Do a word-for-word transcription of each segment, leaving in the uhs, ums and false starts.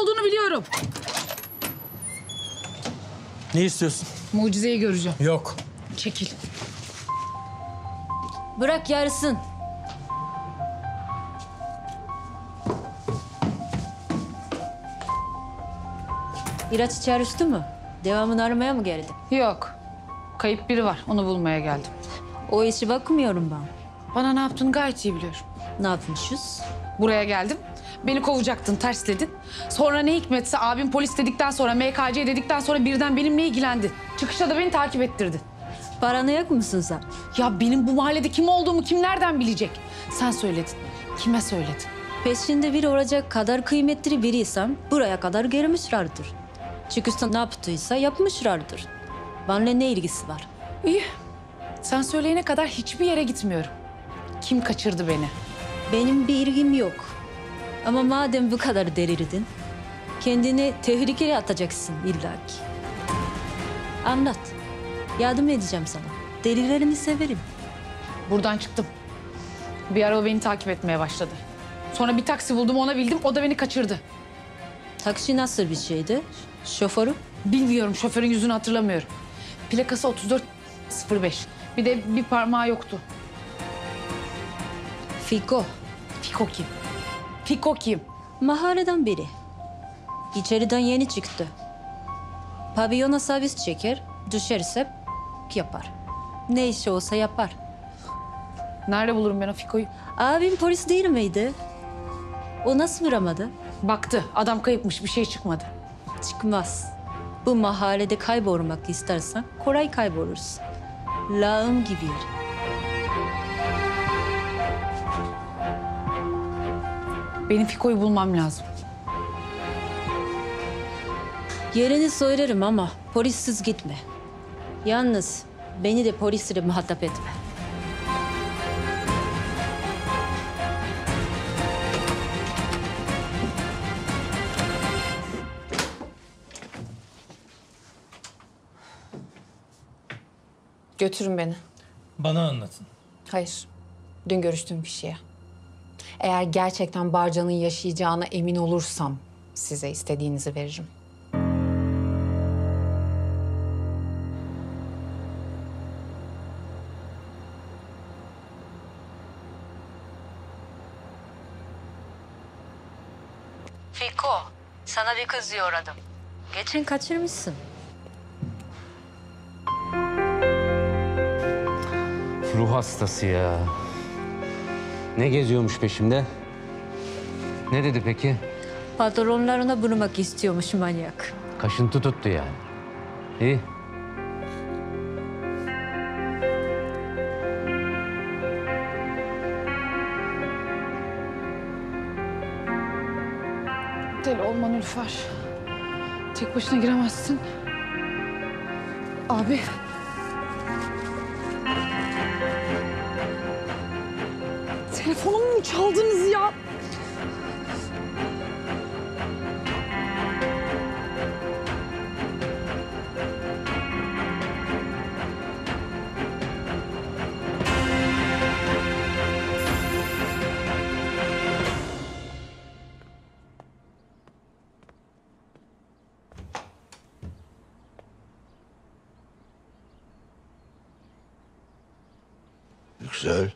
olduğunu biliyorum. Ne istiyorsun? Mucizeyi göreceğim. Yok. Çekil. Bırak yarısın. İlaç içeri üstü mü? Devamını aramaya mı geldin? Yok. Kayıp biri var. Onu bulmaya geldim. O işi bakmıyorum ben. Bana ne yaptığını gayet iyi biliyorum. Ne yapmışız? Buraya geldim. Beni kovacaktın, tersledin. Sonra ne hikmetse abim polis dedikten sonra, M K C dedikten sonra birden benimle ilgilendi. Çıkışta da beni takip ettirdi. Paranoyak mısın sen? Ya benim bu mahallede kim olduğumu kim nereden bilecek? Sen söyledin. Kime söyledin? Peşinde biri olacak kadar kıymetli biriysem buraya kadar gelmişlerdir. Çıkışta ne yaptıysa yapmışlardır. Benimle ne ilgisi var? İyi. Sen söyleyene kadar hiçbir yere gitmiyorum. Kim kaçırdı beni? Benim bir ilgim yok. Ama madem bu kadar delirdin, kendini tehlikeye atacaksın illaki. Anlat. Yardım edeceğim sana. Delilerini severim. Buradan çıktım. Bir araba beni takip etmeye başladı. Sonra bir taksi buldum, ona bildim. O da beni kaçırdı. Taksi nasıl bir şeydi? Şoförü? Bilmiyorum, şoförün yüzünü hatırlamıyorum. Plakası otuz dört sıfır beş. Bir de bir parmağı yoktu. Fiko. Fiko kim? Fiko kim? Mahalleden biri. İçeriden yeni çıktı. Pavyona servis çeker, düşerse yapar. Ne işi olsa yapar. Nerede bulurum ben o Fiko'yu? Abim polis değil miydi? O nasıl vuramadı? Baktı, adam kayıpmış, bir şey çıkmadı. Çıkmaz. Bu mahallede kaybolmak istersen kolay kaybolursun. Lağım gibi yer. Benim Fiko'yu bulmam lazım. Yerini söylerim ama polissiz gitme. Yalnız beni de polisle muhatap etme. Götürün beni. Bana anlatın. Hayır. Dün görüştüğüm kişiye. Eğer gerçekten Barcan'ın yaşayacağına emin olursam size istediğinizi veririm. Fiko, sana bir kız yolladım. Geçen kaçırmışsın. Ruh hastası ya. Ne geziyormuş peşimde? Ne dedi peki? Patronlarına bulmak istiyormuş manyak. Kaşıntı tuttu yani. İyi. Deli olma Nilüfer. Tek başına giremezsin. Abi. Telefonumu mu çaldınız ya? Yüksel.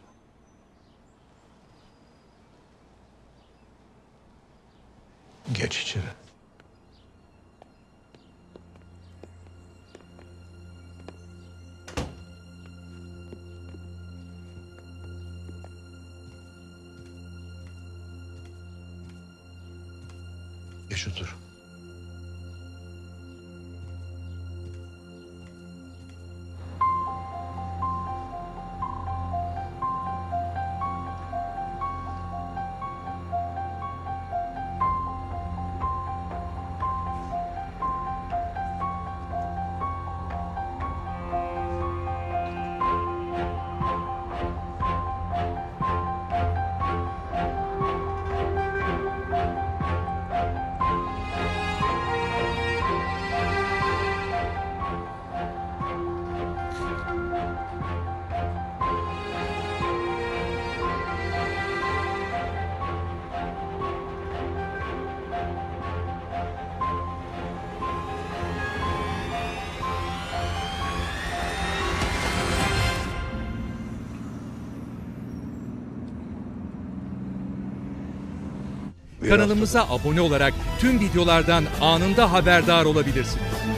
Geç içeri. Geç otur. Kanalımıza abone olarak tüm videolardan anında haberdar olabilirsiniz.